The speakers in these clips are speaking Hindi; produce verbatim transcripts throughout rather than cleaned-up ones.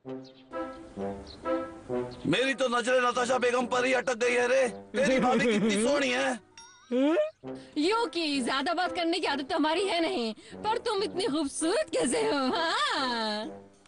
मेरी तो नजरें नताशा बेगम पर ही अटक गई है रे। तेरी भाभी कितनी सोहनी है। यूं की ज्यादा बात करने की आदत तो हमारी है नहीं, पर तुम इतनी खूबसूरत कैसे हो? हाँ।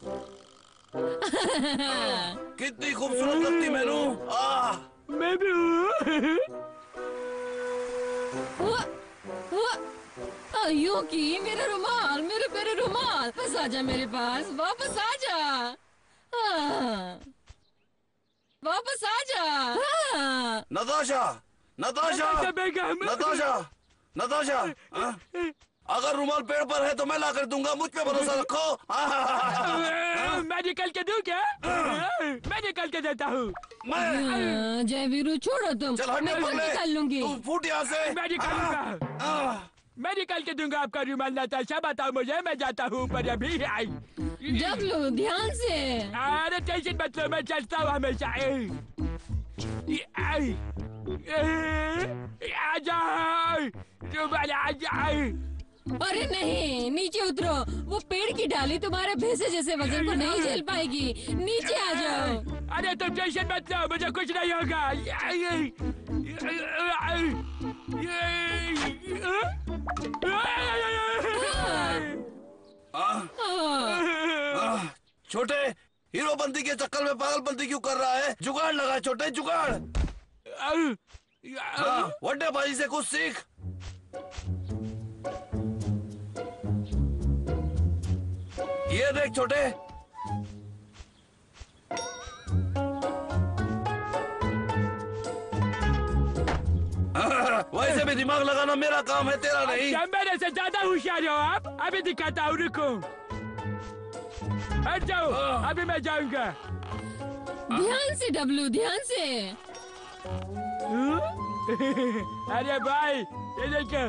कितनी खूबसूरत लगती मैनू। आह मैं भी हूँ। यूं की मेरा रुमाल, मेरे मेरे रुमाल, वापस आ जा मेरे पास, वापस आ जा। हाँ। वापस आ जा। हाँ। नताशा, नताशा, नताशा बेगम। नताशा, नताशा, हाँ? अगर रुमाल पेड़ पर है तो मैं ला कर दूंगा, मुझ पे भरोसा रखो। मैं निकल के दूं क्या? मैं निकल के देता हूँ। मैं जय वीरू छोड़ो तुम, चल हट मैं खुद पगले, निकाल लूंगी। तू फूट यहाँ से। मैं निकालूंगा, मैं निकाल के दूंगा आपका रुमाल। नताशा बताओ मुझे, मैं जाता हूँ पर अभी आई। डब्लू ध्यान से। अरे टेंशन मत लो, मैं चलता हूँ हमेशा। आजा रुमाल, आजा। अरे नहीं, नीचे उतरो, वो पेड़ की डाली तुम्हारे भैंसे जैसे वजन को नहीं झेल पाएगी। नीचे आ जाओ। अरे तुम टेंशन मत लो, मुझे कुछ नहीं होगा। छोटे, हीरोपंती के चक्कर में पागलपंती क्यों कर रहा है? जुगाड़ लगा छोटे, जुगाड़। वड्डेबाजी से कुछ सीख। ये देख छोटे, वैसे भी दिमाग लगाना मेरा काम है, तेरा नहीं। क्या मेरे से ज्यादा होशियार हो आप? अभी दिखाता हूँ, रुको। हट जाओ, अभी मैं जाऊंगा। ध्यान से डब्लू, ध्यान से। अरे भाई, ये देखो।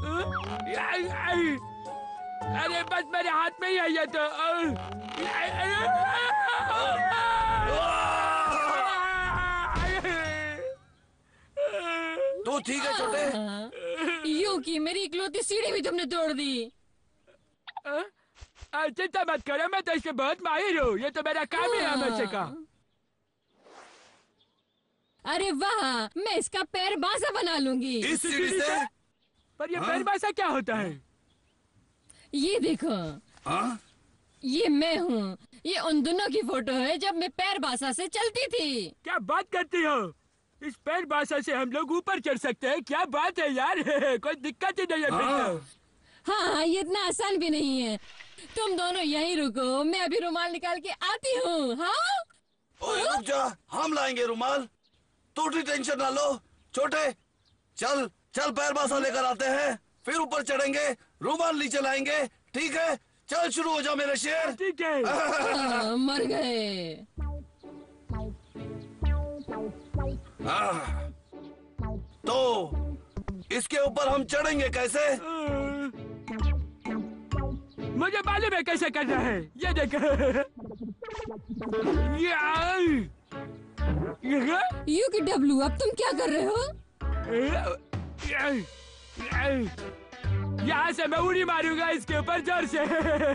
अरे बस मेरे हाथ में ही है ये तो। तू ठीक है छोटे? यूं की मेरी इकलौती सीढ़ी भी तुमने तोड़ दी। चिंता मत करो, मैं तो इसके बहुत माहिर हूँ। ये तो मेरा काम ही है हमेशा का। अरे वाह, मैं इसका पैर बांसा बना लूंगी। इस सीढ़ी से? पर ये पैर बांसा क्या होता है? ये देखो। हाँ? ये मैं हूँ। ये उन दोनों की फोटो है जब मैं पैर बांसा से चलती थी। क्या बात करती हो? इस पैर बांसा से हम लोग ऊपर चढ़ सकते हैं? क्या बात है यार। कोई दिक्कत ही नहीं है। हाँ। हाँ, ये इतना आसान भी नहीं है। तुम दोनों यहीं रुको, मैं अभी रुमाल निकाल के आती हूँ। हाँ? ओए रुक जा, हम लाएंगे रुमाल, तू भी टेंशन ना लो। छोटे चल चल, पैर बांसा लेकर आते हैं, फिर ऊपर चढ़ेंगे, रुमाल नीचे लाएंगे। ठीक है, चल शुरू हो जा मेरे शेर। ठीक है। हाँ, मर गए। हाँ। तो इसके ऊपर हम चढ़ेंगे कैसे? मुझे मालूम है कैसे करना है। ये देखो। यू की डब्लू, अब तुम क्या कर रहे हो? यहाँ से मैं उड़ी मारूंगा इसके ऊपर जोर से।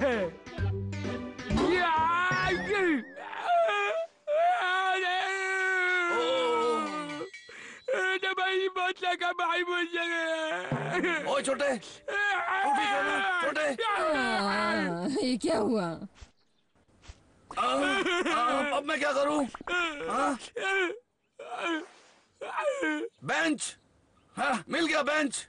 तो भाई बहुत लगा भाई मुझे। ओए छोटे, तू ठीक है ना? छोटे आ, ये क्या हुआ? आ, आ, अब मैं क्या करूं? हाँ? बेंच, हाँ, मिल गया बेंच।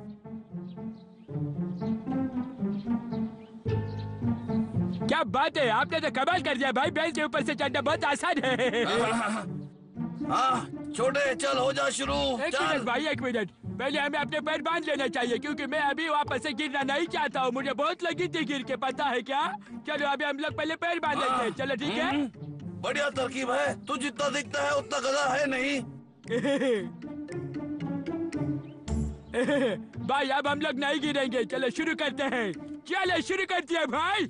क्या बात है, आपने तो कमाल कर दिया भाई। बेंच के ऊपर से चढ़ना बहुत आसान है। हाँ छोटे, चल हो जा शुरू। एक मिनट भाई, एक मिनट। पहले हमें अपने पैर बांध लेना चाहिए, क्योंकि मैं अभी वापस से गिरना नहीं चाहता हूँ। मुझे बहुत लगी थी गिर के, पता है क्या? चलो अभी हम लोग पहले पैर बांध लेते हैं। चलो ठीक है। बढ़िया तरकीब है। तू जितना दिखता है उतना गधा है नहीं। भाई अब हम लोग नहीं गिरेंगे। चलो शुरू करते हैं। चलो शुरू करते हैं भाई।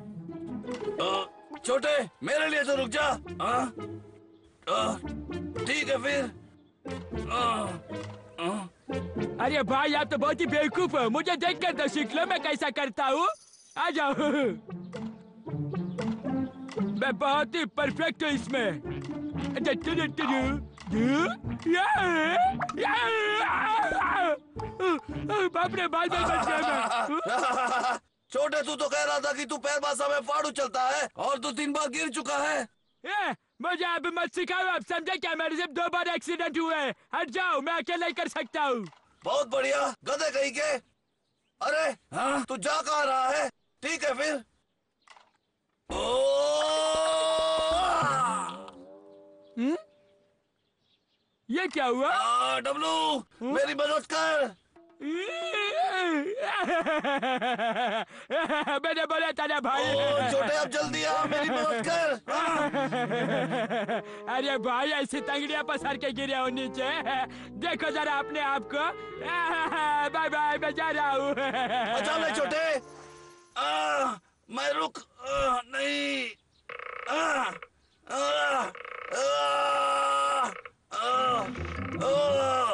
छोटे, मेरे लिए तो रुक जा। हाँ? ठीक है फिर। आ, आ, अरे भाई आप तो बहुत ही बेवकूफ हो। मुझे देखकर तो सीख लो मैं कैसा करता हूँ। आ जाओ। मैं बहुत ही परफेक्ट हूँ इसमें। बाप रे, बाल बाल बच गया मैं। छोटे, तू तो कह रहा था कि तू पैर बासा में फाड़ू चलता है और तू तीन बार गिर चुका है। ए, मुझे अब मत सिखाओ, आप समझे क्या? मेरे से दो बार एक्सीडेंट हुए हैं। हट जाओ, मैं अकेला ही कर सकता हूँ। बहुत बढ़िया, गधे कहीं के। अरे हाँ, तू जा कहाँ रहा है? ठीक है फिर। हम्म? ये क्या हुआ? आ, डब्लू, मेरी मदद कर। मैंने बोला था ना भाई। ओ, छोटे अब जल्दी आ, मेरी मदद कर। अरे भाई, ऐसी तंगड़ियां पसार के गिरे हो नीचे। देखो जरा अपने आप को। बाय बाय, मैं जा रहा हूँ। बचा ले छोटे। आ, मैं रुक आ, नहीं। आ, आ, आ, आ, आ,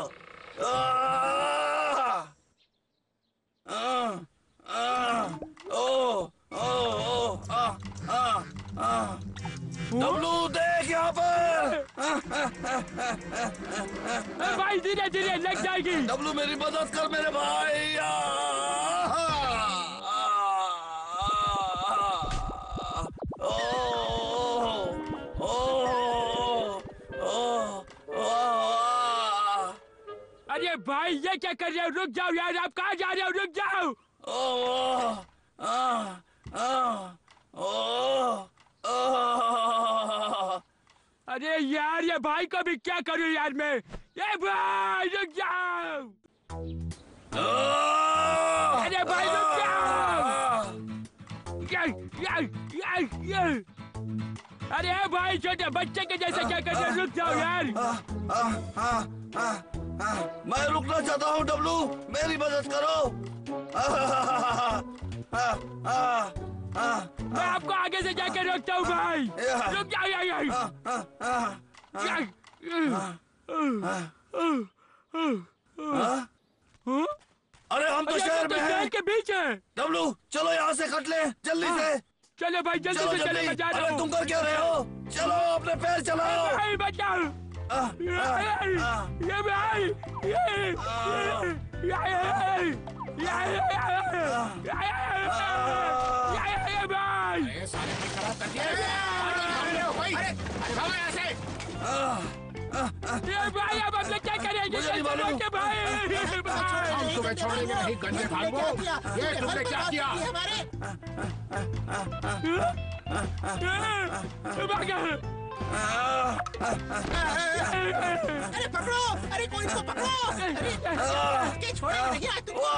डब्लू देख यहाँ पर। भाई धीरे धीरे लग जाएगी। डब्लू मेरी मदद कर मेरे भाई। अरे भाई, ये क्या कर रहे हो? रुक जाओ यार, आप कहाँ जा रहे हो? रुक जाओ। ओ, आ, आ, ओ, अरे यार, ये भाई को भी क्या करूं यार मैं? ये भाई रुक जाओ। अरे भाई रुक जाओ। ये, ये, ये, ये। अरे भाई, छोटे बच्चे के जैसे क्या कर रहे हो? रुक जाओ यार। आ, आ, आ, आ, आ, मैं रुकना चाहता हूँ डब्लू, मेरी मदद करो। आ, आ, आ, आ, आ, मैं आपको आगे से जाके रोकता हूँ भाई। रुक जाओ यार यार। अरे हम तो शहर में हैं। शहर के बीच है। डब्लू चलो यहाँ से कट ले जल्दी से। चलो भाई, जल्दी से चलो, मैं जा रहा हूँ। अरे तुम कर क्या रहे हो? चलो अपने पैर चलाओ। भाई बचाओ। ये भाई, ये भाई, अब हम लोग क्या करेंगे? भाई हम तुम्हें छोड़ेंगे नहीं, गंदे भागो। ये तुमने क्या किया? अरे पकड़ो, अरे कोई इसको पकड़ो। अरे छोड़ेंगे नहीं आज तुमको।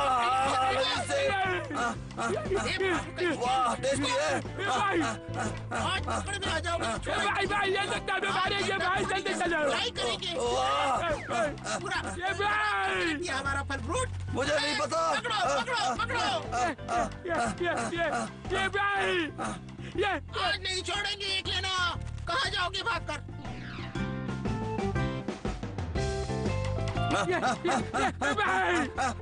वाह टेस्टी है। आज पकड़ में आ जाओगे। भाई भाई, ये लगता है मारेंगे भाई, जल्दी चलो। ट्राई करेंगे। पूरा ये भाई, ये हमारा फल फ्रूट। मुझे नहीं पता। पकड़ो पकड़ो पकड़ो। ये ये ये भाई, ये आज नहीं छोड़ेंगे, एक लेना। कहाँ जाओगे भागकर? ये भाई,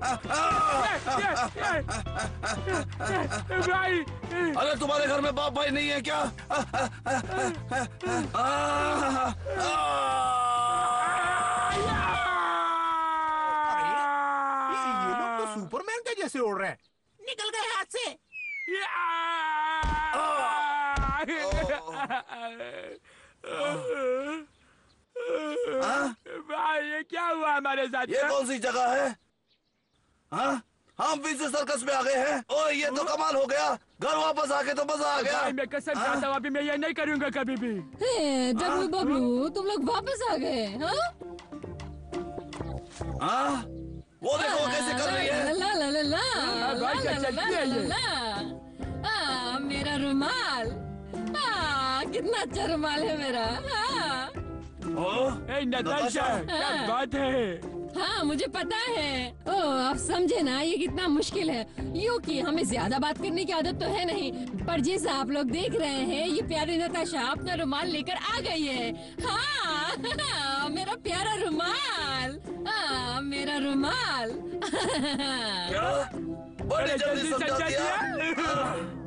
भाई। अरे तुम्हारे घर में बाप भाई नहीं है क्या? ये लोग तो सुपरमैन के जैसे उड़ रहे हैं। निकल गए हाथ से। भाई, ये क्या हुआ हमारे साथ? ये कौन सी जगह है? हाँ, हम फिर से सर्कस में आ गए हैं। ओए ये तो कमाल हो गया। घर वापस आके तो मजा आ गया। भाई, मैं कसम खाता हूँ, अभी मैं ये नहीं करूँगा कभी भी। हे डब्लू बबलू, तुम लोग वापस आ गए? हाँ? हाँ? वो देखो कैसे कर रही है। ला ला ला ला भाई, क्या चलती है ये? ला, मेरा रुमाल। हाँ, कितना अच्छा रुमाल है मेरा। हाँ, ए नताशा, क्या बात है? हाँ मुझे पता है। ओ आप समझे ना, ये कितना मुश्किल है। यूँ कि हमें ज्यादा बात करने की आदत तो है नहीं, पर जैसा आप लोग देख रहे हैं, ये प्यारी नताशा अपना रुमाल लेकर आ गई है। हाँ, हाँ मेरा प्यारा रुमाल। हाँ मेरा रुमाल। क्या? बड़ी जल्दी समझा दिया।